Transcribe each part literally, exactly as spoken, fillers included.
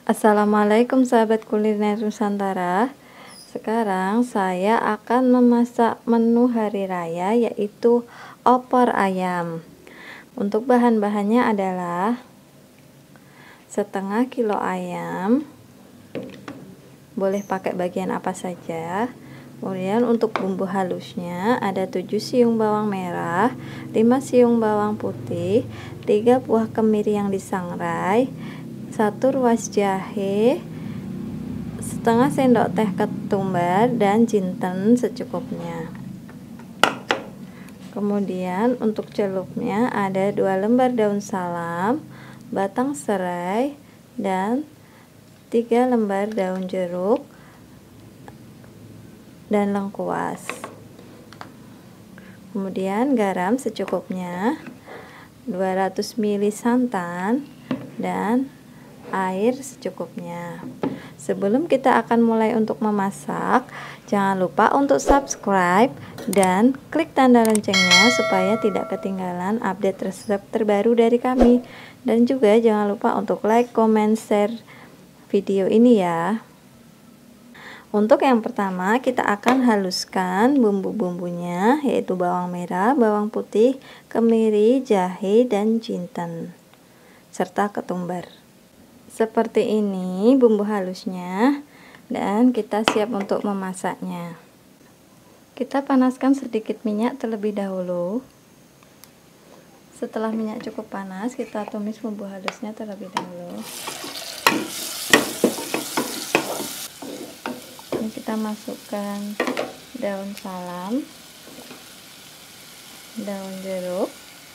Assalamualaikum sahabat kuliner Nusantara. Sekarang saya akan memasak menu hari raya, yaitu opor ayam. Untuk bahan-bahannya adalah setengah kilo ayam, boleh pakai bagian apa saja. Kemudian untuk bumbu halusnya ada tujuh siung bawang merah, lima siung bawang putih, tiga buah kemiri yang disangrai, satu ruas jahe, setengah sendok teh ketumbar, dan jinten secukupnya. Kemudian untuk celupnya ada dua lembar daun salam, batang serai, dan tiga lembar daun jeruk dan lengkuas. Kemudian garam secukupnya, dua ratus mililiter santan, dan air secukupnya. Sebelum kita akan mulai untuk memasak, jangan lupa untuk subscribe dan klik tanda loncengnya supaya tidak ketinggalan update resep terbaru dari kami. Dan juga jangan lupa untuk like, comment, share video ini ya. Untuk yang pertama, kita akan haluskan bumbu-bumbunya, yaitu bawang merah, bawang putih, kemiri, jahe, dan jinten, serta ketumbar. Seperti ini bumbu halusnya, dan kita siap untuk memasaknya. Kita panaskan sedikit minyak terlebih dahulu. Setelah minyak cukup panas, kita tumis bumbu halusnya terlebih dahulu. Ini kita masukkan daun salam, daun jeruk,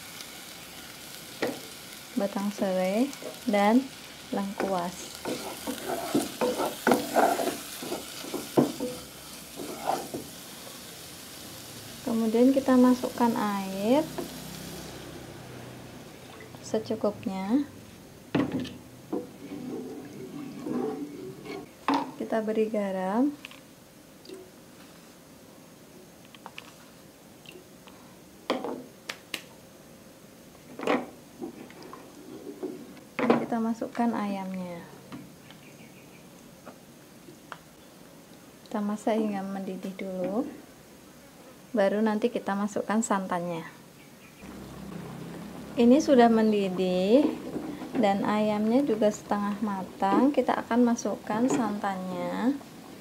batang serai, dan lengkuas. Kemudian kita masukkan air secukupnya. Kita beri garam. Kita masukkan ayamnya. Kita masak hingga mendidih dulu, baru nanti kita masukkan santannya. Ini sudah mendidih dan ayamnya juga setengah matang. Kita akan masukkan santannya.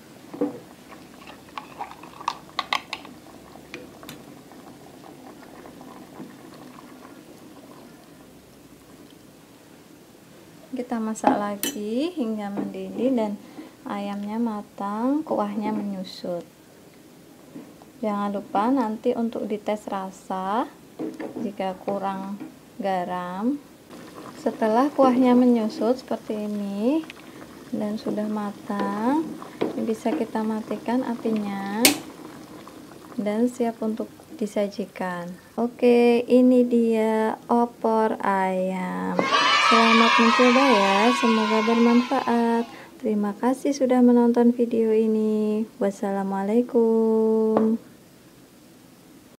Kita masak lagi hingga mendidih dan ayamnya matang, kuahnya menyusut. Jangan lupa nanti untuk dites rasa jika kurang garam. Setelah kuahnya menyusut seperti ini dan sudah matang, bisa kita matikan apinya dan siap untuk disajikan. Oke, ini dia opor ayam. Selamat mencoba ya, semoga bermanfaat. Terima kasih sudah menonton video ini. Wassalamualaikum.